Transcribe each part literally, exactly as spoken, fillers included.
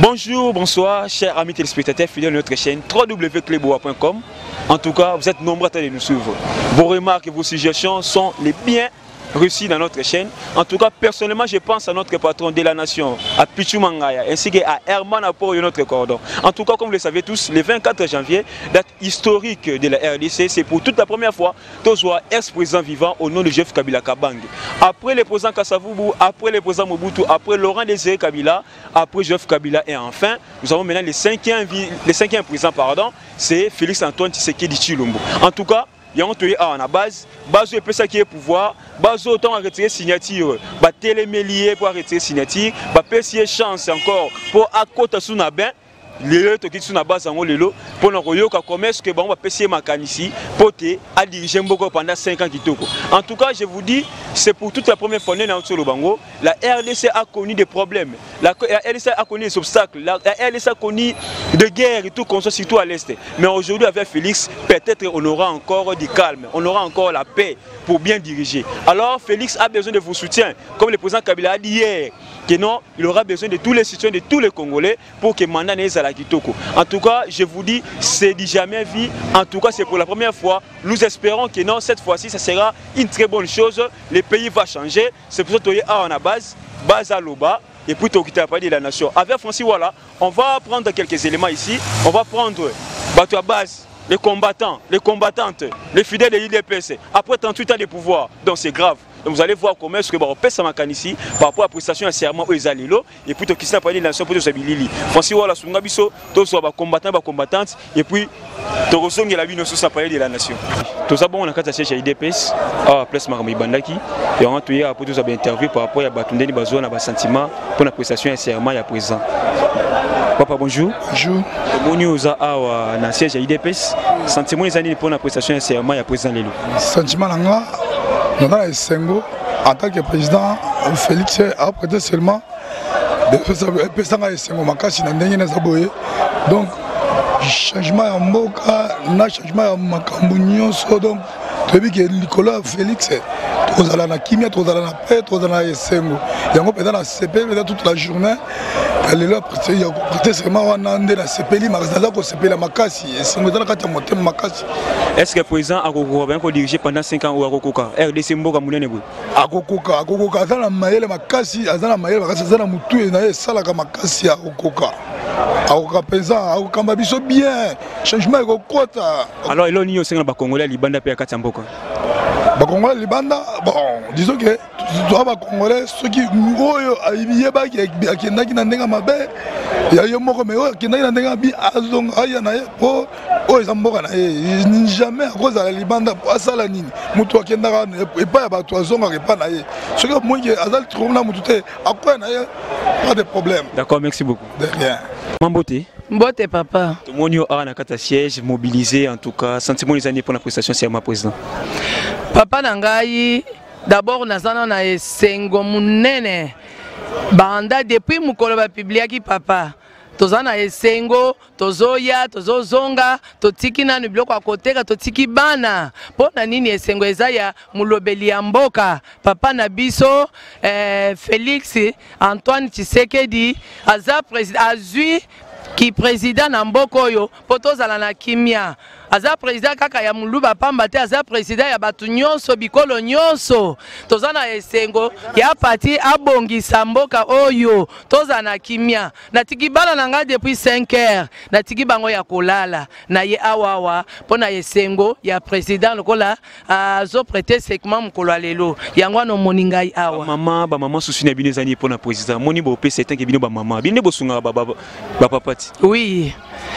Bonjour, bonsoir, chers amis téléspectateurs fidèles de notre chaîne w w w point cleboa point com. En tout cas, vous êtes nombreux à nous suivre. Vos remarques et vos suggestions sont les biens reçus dans notre chaîne. En tout cas, personnellement, je pense à notre patron de la nation, à Pichu Mangaya, ainsi qu'à Herman Apport de notre cordon. En tout cas, comme vous le savez tous, le vingt-quatre janvier, date historique de la R D C, c'est pour toute la première fois que soit ex-président vivant au nom de Joseph Kabila Kabange. Après le président Kasavubu, après le président Mobutu, après Laurent Désiré Kabila, après Joseph Kabila et enfin, nous avons maintenant le cinquième, le cinquième président, pardon, c'est Félix Antoine Tshisekedi Tshilombo. En tout cas, il y a un truc à la base, base de ça qui est pouvoir, base autant à retirer signature, bah télémélier pour retirer signature, bah pessier chance encore pour à côté sous na ben. Les gens qui sont à base en lelo pour nous royo ka commerce que bon va pessier makanisi pour te à diriger beaucoup pendant cinq ans kitoko. En tout cas, je vous dis, c'est pour toute la première fois dans le Bango, la R D C a connu des problèmes. La R D C a connu des obstacles. La R D C a connu des guerres et tout comme ça, surtout à l'est. Mais aujourd'hui avec Félix, peut-être on aura encore du calme, on aura encore la paix pour bien diriger. Alors Félix a besoin de vos soutiens, comme le président Kabila a dit hier. Que non, il aura besoin de tous les citoyens, de tous les Congolais pour que Manda n'ait à la Kitoko. En tout cas, je vous dis, c'est du jamais vu. En tout cas, c'est pour la première fois. Nous espérons que non, cette fois-ci, ça sera une très bonne chose. Le pays va changer. C'est pour ça que tu es à la base, base à l'Oba, et puis tu as parlé de la nation. Avec Francis, voilà, on va prendre quelques éléments ici. On va prendre à base. Les combattants, les combattantes, les fidèles de l'I D P S, après trente-huit ans de pouvoir, donc c'est grave. Donc vous allez voir comment est-ce que on pèse ma canne ici par rapport à la prestation à serment aux Alilo et puis qui s'est parlé de la nation pour se Bilili. Francis Wala Sungabiso, tous soit combattants, combattantes et puis Torosong et la vie ne sont parlé de la nation. Tout ça bon on a quatre sièges à l'I D P S à place Marami Bandaki et on a tué après tous avez interview par rapport à Batundeni Bazo na ba sentiment pour la prestation à serment à présent. Papa bonjour. Bonjour. Moni oza awa na siège à l'I D P S. Sentiment les années pour la prestation à serment à présent lelo. Sentiment langa dans la Sengo en tant que président Félix a prêté seulement de président à Sengo makasi na ndenge na zaboye. Donc changement ya mboka na changement ya makambo nyonso donc tobi que Nicolas Félix tozala na kimia tozala na paix tozala na Sengo. Yango pendant la C P pendant toute la journée lelo prêté seulement wana nde na sepeli makazala ko sepela makasi Sengo dans la kati ya motema makasi. Est-ce que le président a bien dirigé pendant cinq ans au Akokoka R D C Mboka Mounene Boy Akokoka Akokoka azana mayele makasi azana mayele makasi azana mutu na ye salaka makasi ya Akokoka Akokoka pesa akokamba biso bien changement ekokota. Alors il y a aussi ba Congolais libanda pe kati mboka ba Congolais libanda bon disons que toi ba Congolais ceux qui oyo ayeba ki akendaki na ndenga mabe ya yo moko me oyo akendaki na ndenga bi azong aya na ye po oyo zamboka na ye jamais à cause de la libanda asala nini mutu akendaka epa ya bato azonga epa na ye ce que moi azali trouve na mutu te akwa na ye pas de problème. D'accord, merci beaucoup. De rien. Mambote. Mbote papa. Tout le monde a un siège mobilisé en tout cas. Sentiment les années pour la prestation c'est ma président. Papa Nangai, d'abord nazana na esengo munene. Banda depuis mukolo ba publiaki papa. Tozana esengo, tozoya, tozozonga, totiki na biloko à côté, totiki bana. Pona nini esengo ezaya mulobeli ya mboka. Papa na biso eh, Félix Antoine Tshisekedi aza président azui qui président na mboko oyo potozala na kimia. Aza président kaka ya muluba pamba te aza président ya batu nyonso bikolo nyonso tozana esengo ya parti abongisa mboka oyo tozana kimia na tiki bala nanga depuis cinq heures na tiki bango ya kolala na ye awawa pona esengo ya président lokola azo prêter segment mukolo lelo yango no moningai awa maman ba maman souci na bino zani pona président moni bo pe c'est que bino ba maman bino bo sunga ba ba papati. Oui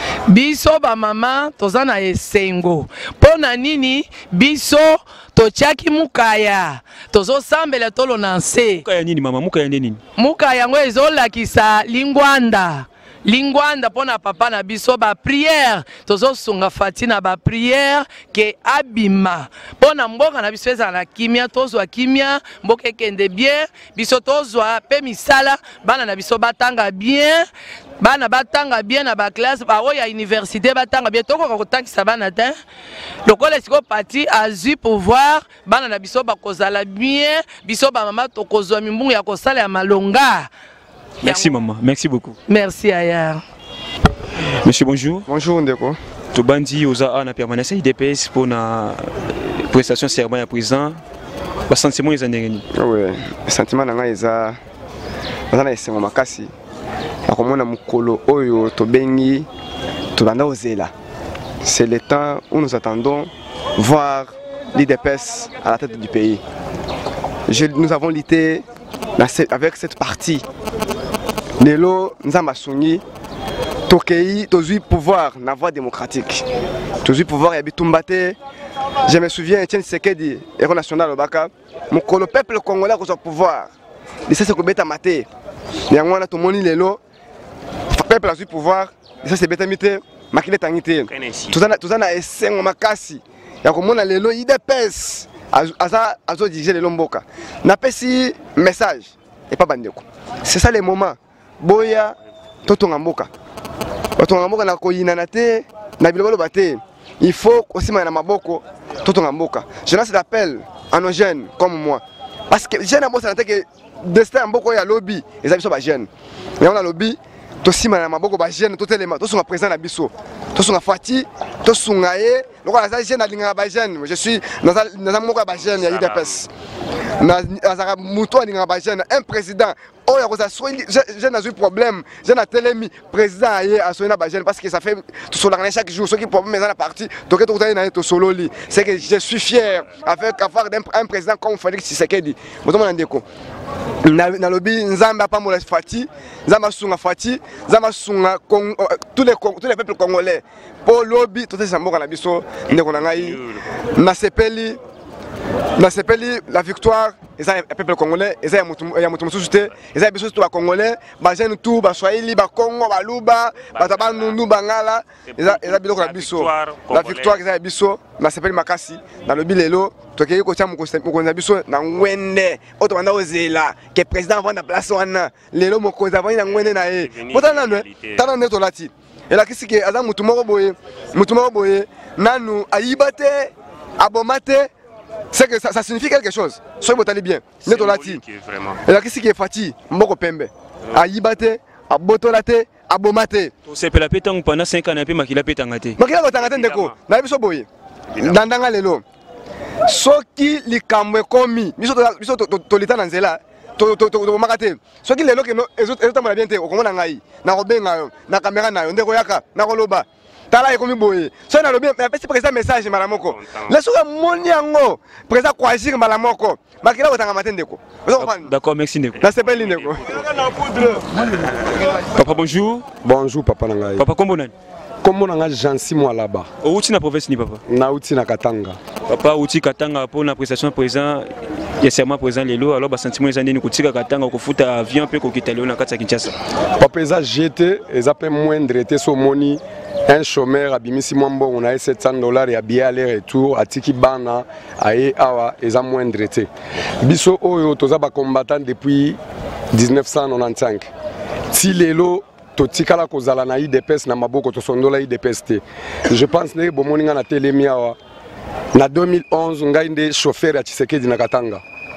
biso ba maman tozana Sengo. Pona nini biso tochaki mukaya. Tozo sambela tolo nanse. Mukaya nini mama mukaya nini? Mukaya ngo ezola kisa lingwanda. Lingwanda pona papa na biso ba prière. Tozo sunga fatina ba prière ke abima. Pona mboka na biso ezala kimia tozwa kimia mboka kende bien. Biso tozwa pe misala bana na biso batanga bien. Bana batanga bien na ba classe ba oya université batanga bien toko ko tankisa bana te lokola siko parti azu pouvoir bana na biso ba kozala bien biso ba mama tokozwa mimbungu ya kosala ya malonga Merci maman, merci beaucoup. Merci Aya. Monsieur, bonjour. Bonjour Ndeko. Tu bandi aux A A na permanence I D P S pour la prestation serment à président. Le sentiment est en Oui, le sentiment est en esengo makasi. Akomona mukolo oyo tobengi tobanda ozela. C'est le temps où nous attendons voir l'I D P S à la tête du pays. Je, nous avons lutté avec cette partie. Nelo Nzamba Sungi, Tokei, Tozui pouvoir, la voie démocratique. Tozui pouvoir, Yabitumbate. Je me souviens, Etienne Tshisekedi, héros national au Baka, le peuple congolais a le pouvoir. Il sait ce que bêta maté. Il y a un tomoni lelo, le peuple a le pouvoir. Il sait ce que bêta mité, makile tangité. Tout ça, tout ça na esengo makasi. Il y a comme on a lelo I D P S. Aza azo diriger les lomboka. N'a pas si message et pas bandeko. C'est ça les moments. Boya totonga mboka. Totonga mboka na koyina na te na bilobalo bate. Il faut aussi na maboko totonga mboka. Je lance l'appel à nos jeunes comme moi. Parce que jeunes abo ça que destin mboko ya lobby, les abiso ba jeunes. Mais on a lobby tosi na maboko ba jeunes totelema, to sont présent na biso. To sont fati, to sont ngaye. Je suis dans un mot ba jeune ya I D P S. Na muto alinga ba jeune un président oh ya koza soini je n'a eu problème je n'a telemi président aye a soina ba jeune parce que ça fait tout sur la chaque jour ce qui problème dans la partie donc tout ça na to solo li c'est que je suis fier avec avoir un président comme Félix Tshisekedi botomo na ndeko na na lobby nzamba pa mola fati nzamba sunga fati nzamba sunga tous les tous les peuples congolais pour lobby tout ça mboka na biso ndeko na ngai na sepeli na sepeli la victoire et ça le peuple congolais et ça ya mutu mususuté et ça biso tout congolais ba jeune tout ba swahili ba Congo ba luba ba tabanundu bangala et ça et ça biloko na biso la victoire et ça biso na sepeli makasi na lobby lelo tokei ko tia mukonza biso na ngwende oto banda ozela que président vanda place wana lelo mokonza vanda ngwende na e botana no tana neto lati et la kisiki aza mutu moko boye mutu moko boye nanu ayibate abomate. C'est que ça, ça signifie quelque chose. Soyez vous allez bien. Neto lati. Et là qu'est-ce qui est fatigué? Mboko pembe. A yibate, a botolate, a bomate. C'est pour la pétanque pendant cinq ans et makila pétangate. Makila pétangate ndeko. Na biso boye. Dandanga lelo. Soki likamwe komi. Biso biso tolita na nzela. To to to makate. Soki lelo ke no ezoto ezotamala bien te okomona ngai. Na robenga yo, na caméra na yo ndeko yaka, na koloba. Tala ekomi boye. So na lobi mais petit président message malamoko. Laissez moni yango. Président Kwajir malamoko. Makila otanga matendeko. D'accord, merci Ndeko. Na sepeli ndeko. Papa bonjour. Bonjour papa nangai. Papa kombo nani? Kombo nanga Jansi moi là-bas. Outi na province ni papa. Na outi na Katanga. Papa outi Katanga pour la prestation président. Il y a seulement présent les lots alors bas sentiment les années nous coûter Katanga ko futa avion pe ko kitali na kati ya Kinshasa. Papa eza jeté, eza pe moindre été so moni. Un chômeur abimisi mwambo on a sept cents dollars et habillé aller retour atiki bana aye awa eza moindre été. Biso oyo toza ba combattant depuis mille neuf cent quatre-vingt-quinze. Ti lelo totikala kozala na I D P S na maboko to sondola I D P S te. Je pense ne bomoninga na telemi awa. Na deux mille onze ngai nde chauffeur ya Tshisekedi na Katanga.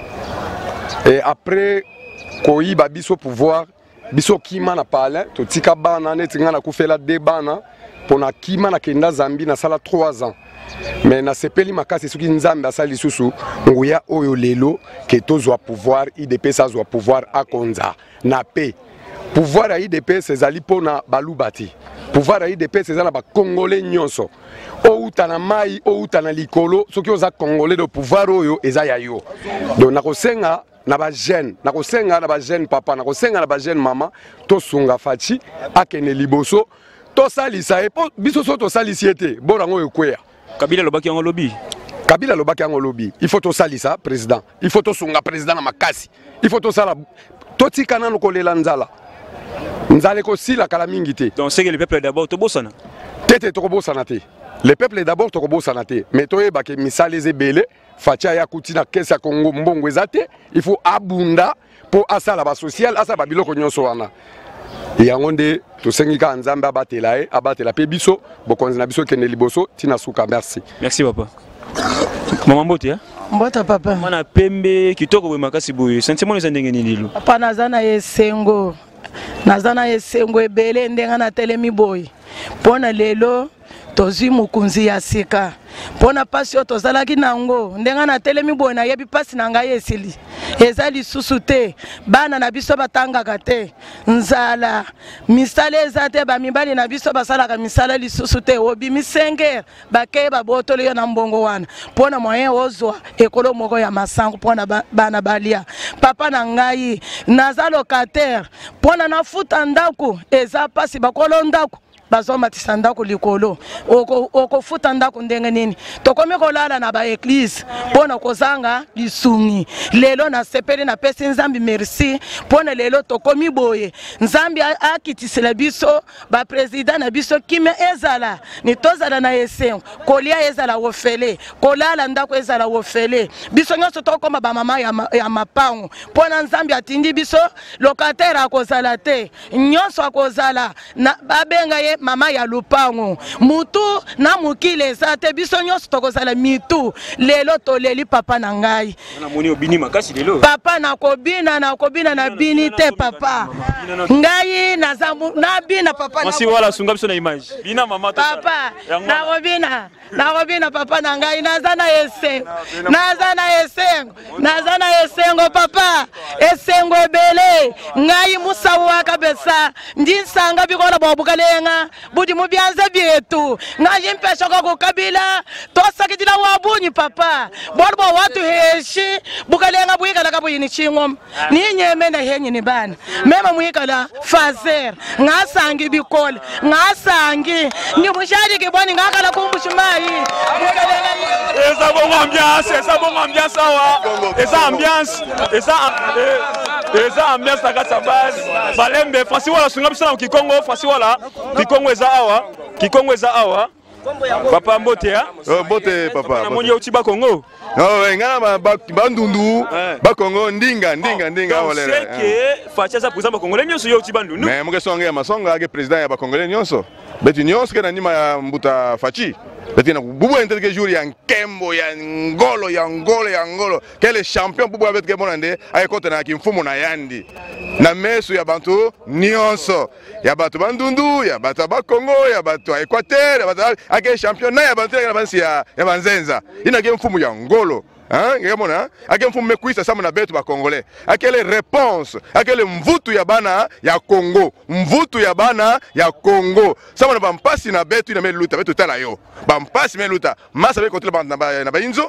Et après koyiba biso pouvoir biso kima na pale totika bana netinga na kufela de bana pona kima na kenda Zambi na sala trois ans. Mais na sepeli makasi soki nzambe asali susu nguya oyo lelo ke tozwa pouvoir I D P S azwa pouvoir akonza na paix. Pouvoir ya I D P S ezali pona balubati. Pouvoir ya I D P S ezala ba congolais nyonso. O utana mai o utana likolo soki oza congolais de pouvoir oyo eza ya yo. Donc na kosenga na ba jeune na kosenga na ba jeune papa na kosenga na ba jeune mama to sunga fachi akene liboso to salisa e biso so to salisi ete borango yokwea. Kabila lobaki en lobby. Kabila lobaki en lobby. Il faut to salisa président. Il faut to sunga président na makasi. Il faut to sala to tikana no kolela nzala. Nzale ko sila kala mingi te. Donc c'est que le peuple d'abord to bosana. Tete to bosana te. Le peuple d'abord to bosana te. Mais to yeba ke misale zebele facha ya kutina kesa Congo mbongo ezate. Il faut abunda pour asala ba social asa ba biloko nyonso wana. Yango nde to sengika nzambe abatela e abatela pe biso bokonzi na biso kende liboso tina suka merci. Merci papa. Maman Mbote hein? Mbota papa. Mwana pembe kitoko we makasi boye. Sentiment les ndenge ni lilo. Papa nazana esengo. nazana esengo ebele ndenga na telemi boy pona lelo tozwi mukunzi ya sika pona pasi oyo tozalaki nango ndenga na telemi boy nayebi pasi na ngai esili eza lisusu te bana na biso batangaka te nzala misala eza te bamibali na biso basalaka misala lisusu te obimisengere bakeye babotoli yo na mbongo wana mpona moyen ozwa ekolo moko ya masango mpona bana balia papa na ngai naza locataire mpona nafuta ndako eza pasi bakolo ndako bazomatisa ndako likolo okofuta ndako ndenge nini tokomi kolala na baeglise mpona kozanga lisungi lelo nasepeli napesi nzambi merci mpona lelo tokomi boye nzambi akitisela biso bapresident na biso kime ezala ni tozala na esengo kolia ezala wofele kolala ndako ezala wofele biso nyonso tokoma bamama ya mapango mpona nzambi atindi biso locataire akozala te nyonso akozala babenga ye mama ya lupango mutu na mukile eza te biso nyonso tokozala mitu lelo toleli papa na ngai papa nakobina nakobina na bini te papa ngai nabina papa papa nakobina nakobina papa na ngai naza na esengo naza na esengo naza na esengo papa esengo ebele ngai musawaka besa ndinsanga bikola bobukalenga budi mubyanze byetu ngaje mpesha kwa kabila tosakitila wabunyi papa bolo bo watu heshi bukalenga buyikala kabuyini chingom ni nyeme na henyi ni bana mema muyikala fazer ngasangi bikola ngasangi ni mushadi kiboni ngakala kumbushimai bukalenga eza bon ambiance eza bon ambiance awa eza ambiance eza eza ambiance na kasa base balembe fasi wala sunga bisana kikongo fasi wala kikongo eza awa kikongo eza awa papa mbote ya mbote papa na monyo uti ba Congo no ngana ba bandundu ba Congo ndinga ndinga ndinga wala c'est que facha za président ba Congolais nyonso yo uti bandundu mais muke songa ya masonga ke président ya ba Congolais nyonso beti nyonso ke na ndima ya mbuta fachi beti na bubu ente ke jour ya nkembo ya ngolo ya ngolo ya ngolo quel champion bubu avec ke bonande ay kote na kimfumo na yandi na mesu ya bantu nyonso ya batu bandundu ya batu ba Congo ya batu Equateur ya batu ake champion na ya bantu ya bansi ya ya banzenza ina ke mfumo ya ngolo hein ngamona ake mfumo mekuisa sama na betu ba Congolais akele réponse akele mvutu ya bana ya Congo mvutu ya bana ya Congo sama na bampasi na betu ina meluta betu tala yo bampasi meluta masa be kontela na ba na ba inzo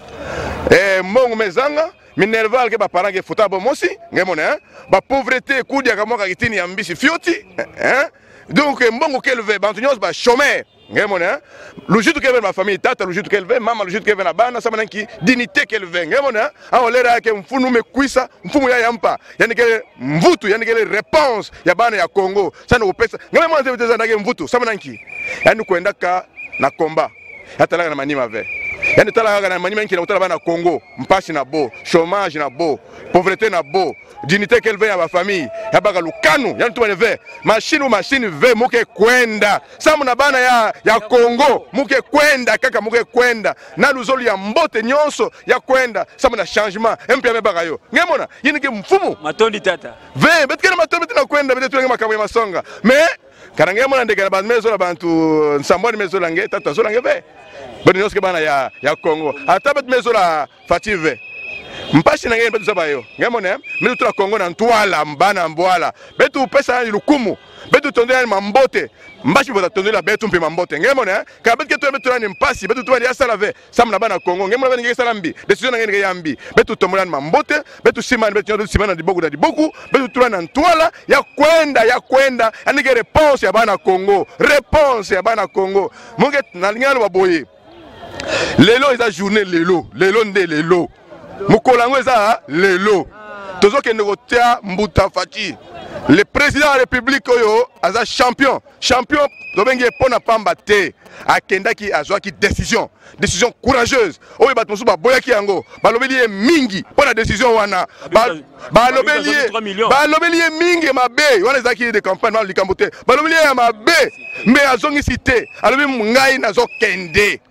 eh mbongo mezanga minerval ke ba parents ke futa bo mosi ngamona ba pauvreté kudia kama kitini ya mbisi fioti hein donc mbongo kelve bantu nyos ba chômeur ngamona lujitu kelve ma famille tata lujitu kelve mama lujitu kelve na bana sama nanki dignité kelve ngamona a olera yake mfunu mekuisa mfumu ya yampa yani kele mvutu yani kele réponse ya bana ya Congo sana upesa ngamona nzebeza ndage mvutu sama nanki yani kuenda ka na komba yatala na manima ve yani tala na manima nki na utala bana Congo mpasi na bo chômage na bo pauvreté na bo dignité kelve ya ba famille ya baka lukanu yani tu ve machine ou machine ve muke kwenda samu na bana ya ya Congo muke kwenda kaka muke kwenda na luzoli ya mbote nyonso ya kwenda samu na changement mpya mebaka yo ngemona yini ke mfumu matondi tata ve betkena matondi na kwenda betu ngema kamwe masonga mais karange mona ndekana ba mezo la bantu nsamboni mezo lange tata zo lange ve bado nyonso ke bana ya ya Congo ata bet mezo la fative mpashi na ngene betu sabayo ngemona metu tula Congo na ntwala mbana mbwala betu pesa ni lukumu betu tondela mambote mbashi bota tondela betu mpe mambote ngemona ka betu ketu betu ni mpasi betu tuwa ya salave sam na bana Congo ngemona bana ngeke salambi decision ngene yambi betu tombola ni mambote betu simana betu nyodo simana di boku da di boku betu tula na ntwala ya kwenda ya kwenda anike réponse ya bana Congo réponse ya bana Congo munge na lingalo baboye lelo eza journée lelo lelo nde lelo mukolango eza lelo tozoke negotia mbuta fachi le président de la république oyo aza champion champion dobengi pona pamba te akendaki azwaki décision décision courageuse oyo bato mosusu baboyaki yango balobeli ye mingi pona décision wana balobeli ye balobeli ye mingi mabe wana ezalaki de campagne wana likambo te balobeli ye ya mabe mais azongisi te alobi ngai nazokende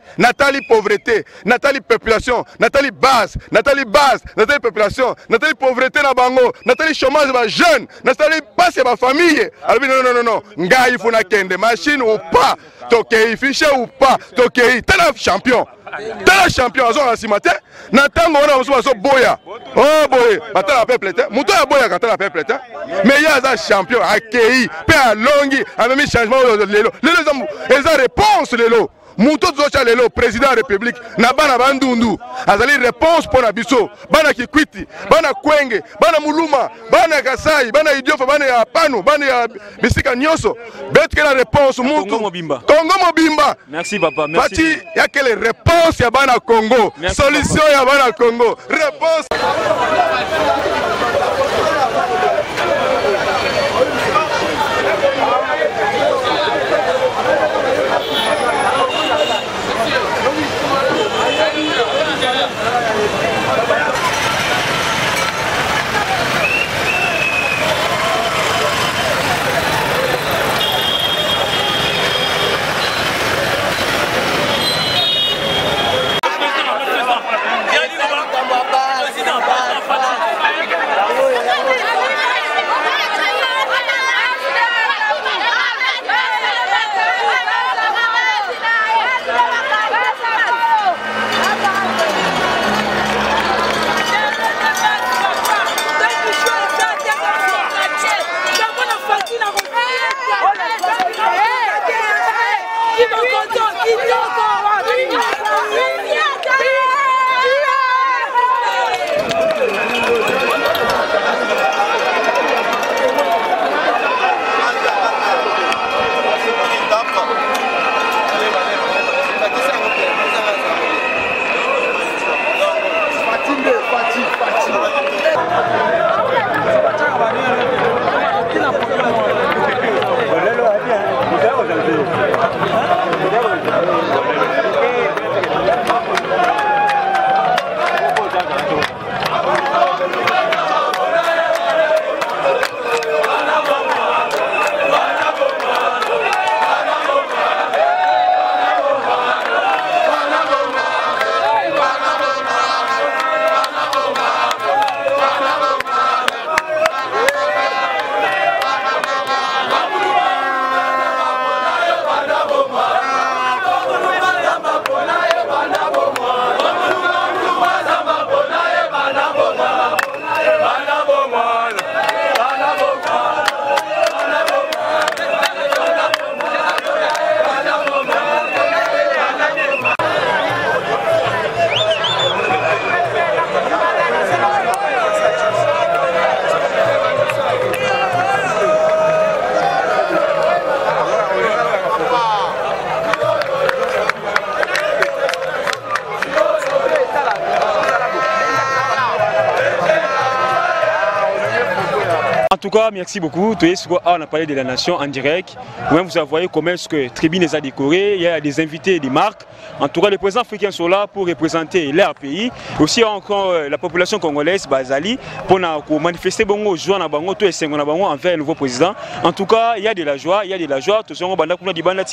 Nathalie pauvreté, Nathalie population, Nathalie base, Nathalie base, Nathalie population, Nathalie pauvreté na bango, Nathalie chômage ba jeune, Nathalie passe ba famille. Alors non non non non, ngai il faut na kende machine ou pas, tokei fiché ou pas, tokei tala champion. Tala champion azo na simate, na tango on a so boya. Oh boy, batala peuple te, muto ya boya katala peuple te. Mais ya za champion akei, pe a longi, a même changement lelo. Lelo eza réponse lelo. Muto zocha lelo président de la République na bana bandundu azali réponse pour na biso bana kikwiti bana kwenge bana muluma bana kasai bana idiofa bana ya pano bana ya bisika nyoso bet que la réponse mutu Congo Mobimba Congo Mobimba. Merci papa, merci. Fati ya quelle réponse ya bana Congo. Merci, solution papa. Ya bana Congo réponse. En tout cas, merci beaucoup. On a parlé de la nation en direct. Vous voyez comment est-ce que Tribune les a décorés. Il y a des invités, des marques. En tout cas, les présidents africains sont là pour représenter leur pays. Aussi encore la population congolaise, Bazali, pour manifester bongo joie na bango tout et envers le nouveau président. En tout cas, il y a de la joie, il y a de la joie. Tout En tout cas,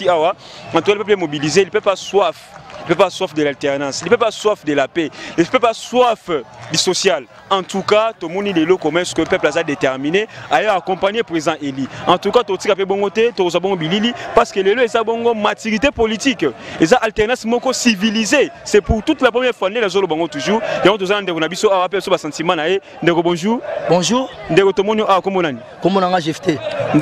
le peuple est mobilisé, il ne peut pas soif. Il ne peut pas soif de l'alternance, il ne peut pas soif de la paix, il ne peut pas soif du social. En tout cas, tout le monde est là comme ce que le peuple a déterminé à accompagner le président Eli. En tout cas, tout le monde est là parce que les lois ont une maturité politique. Ils ont alternance civilisée. C'est pour toute la première fois que les gens toujours. Et on a un sentiment. Bonjour. Bonjour. Comment on a G F T?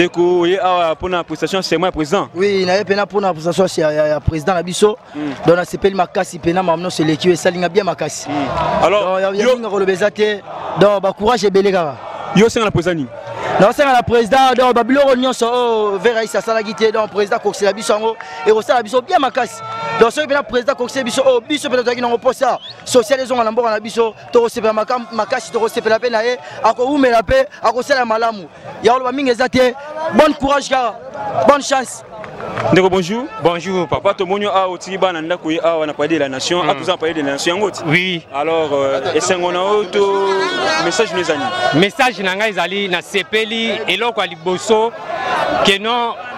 Pour la prestation, c'est moi président. Oui, il y a pour la prestation, c'est le président Nabiso. Donc, c'est le Makassi, c'est l'équipe, et ça bien Makassi. Alors, il y a le Bézate, donc, courage et Béléga. Yo, c'est la président. Non, c'est la président, donc, Babylon, on s'en vers Aïssa Salagité, donc, président Coxé Labisango, et au sein de bien Makassi. Donc, ce le président Coxé Bisso, oh, Bisso, peut-être qu'il n'a pas ça. Socialisation en Ambo, en Abisso, Toro Sepe Makassi, Toro Sepe la peine, à quoi vous mettez la paix, à quoi c'est la malamou. Il y a le Baming Ezate, bon courage, gars, bonne chance. Ndeko, bonjour. Bonjour papa. Papa Tomonio a aussi ban anda ko a on a parlé de la nation, a tous parlé de la nation ngoti. Oui. Alors et c'est on a auto message les amis. Message nanga ezali na sepeli eloko liboso que non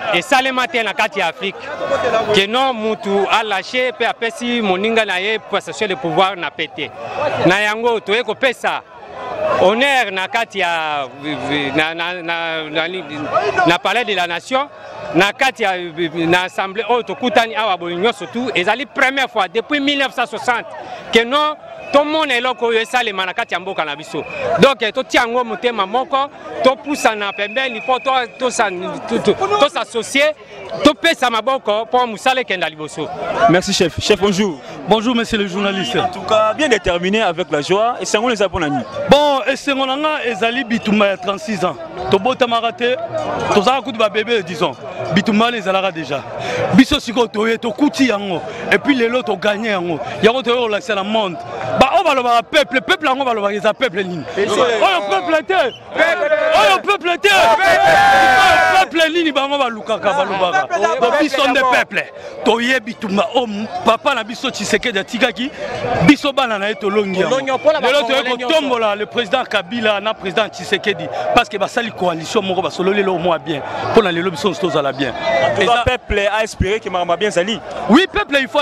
et salema te na kati ya Afrique que non mutu a lâché pe apesi moninga na ye passation de pouvoir na pété na yango to eko pesa honneur na kati ya na na na, na, na palais de la nation na kati ya na assemblée o to kutani awa bolinyo surtout ezali première fois depuis mille neuf cent soixante que non tout le monde est là pour essayer de faire des mboka na biso. Donc, tout le monde est là tout pousse na pembeni, il faut tout s'associer, tout pèse à ma boko pour musale kenda liboso. Merci chef. Chef, bonjour. Bonjour monsieur le journaliste. En tout cas, bien déterminé avec la joie et c'est on les a pour l'année. Bon, et c'est on a ezali Bitouma trente-six ans. To bota marate, to za coup de bébé disons. Bitouma les alara déjà. Biso siko to ye to kuti yango et puis les lots to gagné yango. Yango to relaxer la monde. Bah on va le voir peuple, peuple on va le voir les peuple ligne. Oh le peuple était. Oh le peuple était. Le peuple ligne ba on va lukaka ba lubaka. Donc biso de peuple. To ye Bitouma oh papa na biso Tshisekedi atikaki biso bana na eto longi. Le lot to tombola le président Kabila na président Tshisekedi parce que ba sali coalition moko ba solo lelo moi bien. Pour na lelo biso sto za bien. Et le peuple a espéré que Mamba bien sali. Oui, peuple il faut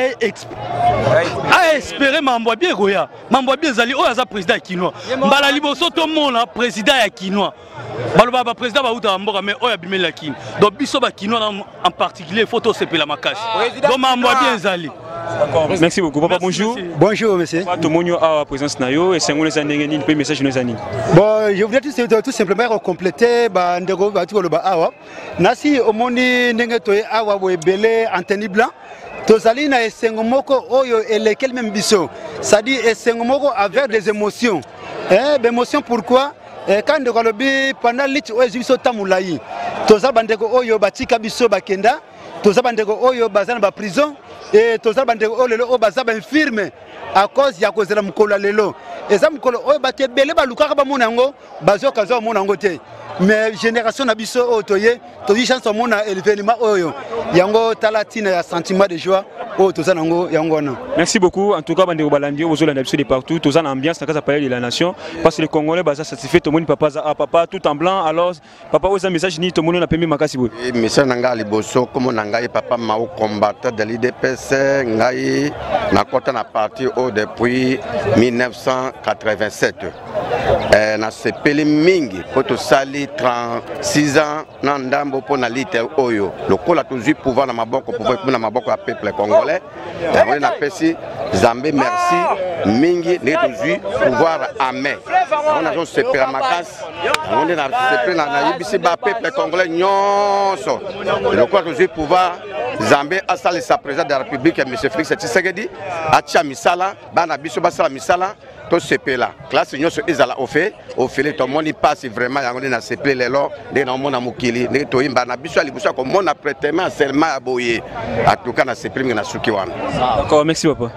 a espérer Mamba bien Goya. Mamba bien sali o aza président kinois. Mbala liboso to mona président ya kinois. Baloba ba président ba uta mboka mais o ya bimela kin. Donc biso ba kinois en particulier photo c'est la makashi. Donc Mamba bien sali. Merci beaucoup. Papa, bonjour. Bonjour, monsieur. Tout le monde a présence nayo et c'est un les message nous ani. Bon, je voulais tout, tout simplement compléter ba ndego ba tout le ba awa. Nasi omoni ndenge to awa bo ebele antenne blanc. Tozali na esengo moko oyo elekel même biso. Ça dit esengo moko avec des émotions. Eh, des émotions pourquoi? Eh, quand ndeko lobi pendant lit o ezibiso tamulayi. Toza bandeko oyo batika biso bakenda. Toza bandeko oyo bazana ba prison. Et tous les gens qui sont infirmes à cause de la cause de la mukolo lelo. Et ça mukolo oyo bate belé baluka ba monango bazo kazo monango te. Mais génération na biso otoye to di chance mona événement oyo. Yango talatina ya sentiment de joie o to zanango yango na. Merci beaucoup en tout cas bande balandi ozo la biso de partout, to zana ambiance na casa palais de la nation parce que les Congolais baza satisfait to moni papa za papa tout en blanc alors papa oza message ni to moni na pemi makasi bo. Message nanga liboso comme nanga papa mao combattant de l'I D P S ngai na kota na parti au depuis mille neuf cent quatre-vingt-sept. Eh na sepeli mingi poto sali trente-six ans na ndambo pona lite oyo. Lokola toujours pouvoir na maboko pouvoir na maboko ya peuple congolais. On a pesi Zambé merci mingi ne toujours pouvoir amen. On a donc sepeli makas. On est na sepeli na yibisi ba peuple congolais nyonso. Lokola toujours pouvoir Zambé a sali sa président de la République M. Félix Tshisekedi a tia misala bana biso basala misala to sepela classe nyonso ezala ofe ofele to moni passe vraiment yango na sepele lelo de na mona mukili ne to imba na biso ali busa ko mona prêtement seulement aboye atuka na sepele na suki wana. D'accord, merci papa.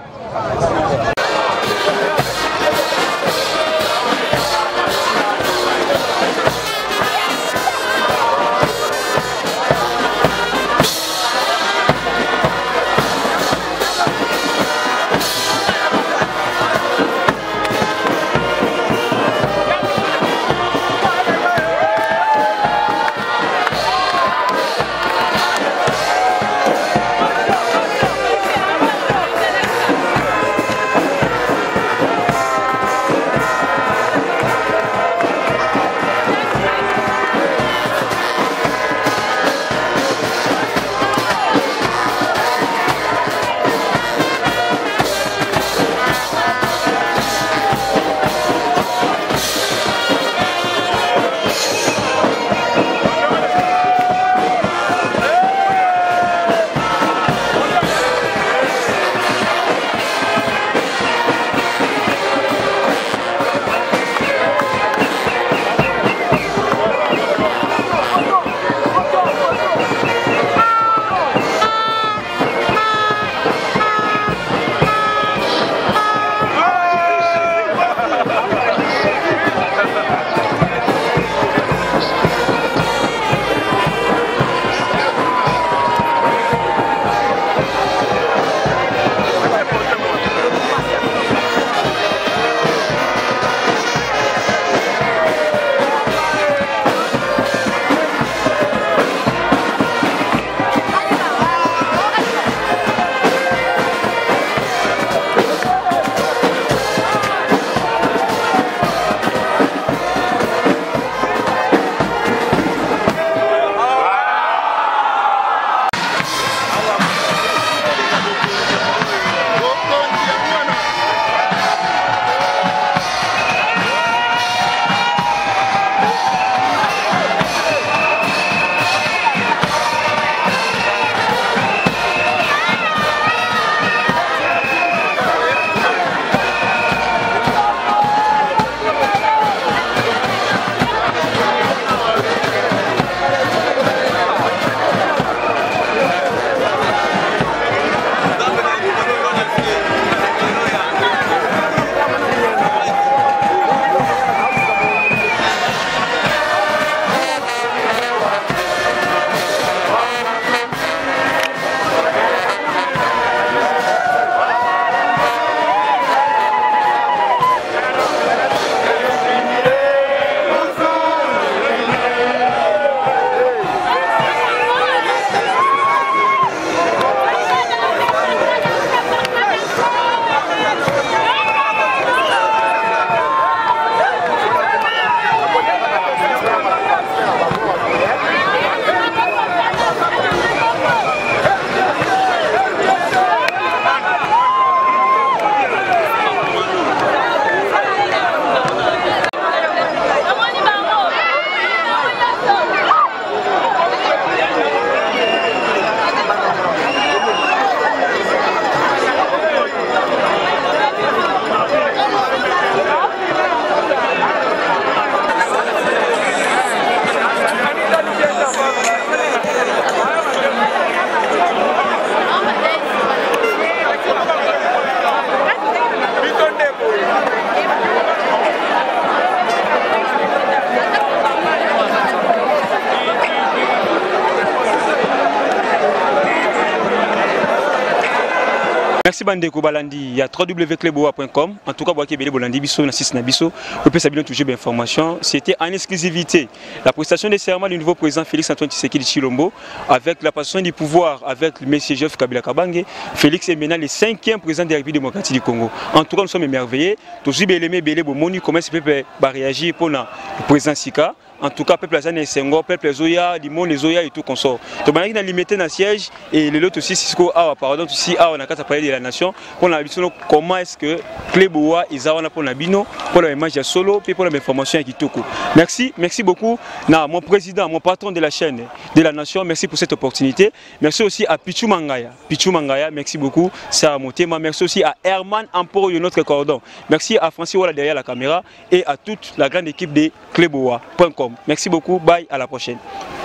merci Bandeko Balandi, il y a w w w point cleboa point com. En tout cas, vous avez Bolandi Bisso, Nassis Nabisso, vous pouvez savoir toujours d'informations. C'était en exclusivité la prestation des serments du nouveau président Félix Antoine Tshisekedi Tshilombo avec la passation du pouvoir avec le monsieur Joseph Kabila Kabange. Félix est maintenant le cinquième président de la République démocratique du Congo. En tout cas, nous sommes émerveillés. Tous les éléments, les Bomoni, comment ce peuple va réagir pour le président Sika. En tout cas, peuple Azane Sengo, peuple Zoya, Limon, les Zoya et tout consort. Donc, on a limité dans le siège et les autres aussi, Cisco, ah, pardon, aussi, ah, on a qu'à parler de la nation. Pour la comment est-ce que Cléboa, Isawana pour la bino, pour la image solo, puis pour l'information qui tout. Merci, merci beaucoup. Na, mon président, mon patron de la chaîne de la nation, merci pour cette opportunité. Merci aussi à Pichou Mangaya. Pichou Mangaya, merci beaucoup. Ça a monté. Merci aussi à Herman Amporo, notre cordon. Merci à Francis Walla derrière la caméra et à toute la grande équipe de Cléboa point com. Merci beaucoup, bye, à la prochaine.